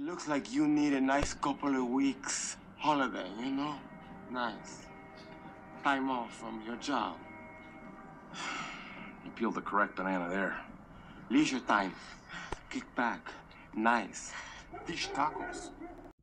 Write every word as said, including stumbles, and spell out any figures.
looks like you need a nice couple of weeks holiday, you know? Nice. Time off from your job. You peeled the correct banana there. Leisure time. Kick back. Nice. Fish tacos.